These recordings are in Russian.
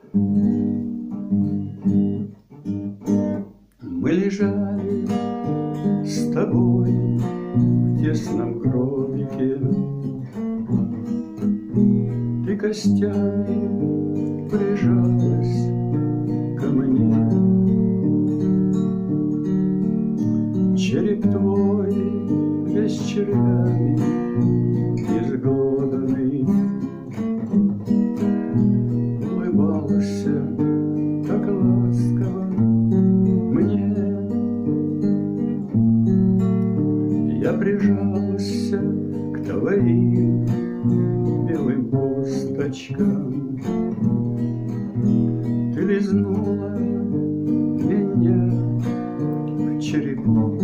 Мы лежали с тобой в тесном гробике, ты костями прижалась ко мне. Череп твой весь червями изглоданный улыбался так ласково мне. Я прижался к твоим белым косточкам, ты лизнула меня в черепок.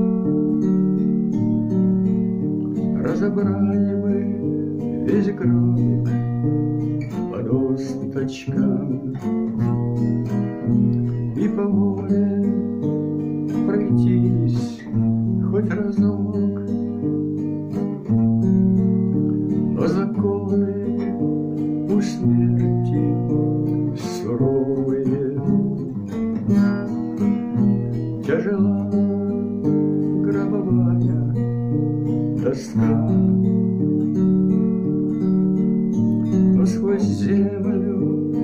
Разобрали мы весь гробик по досточкам и по воле пройтись хоть разок. Но законы у смерти суровые, тяжела гробовая доска. Но сквозь землю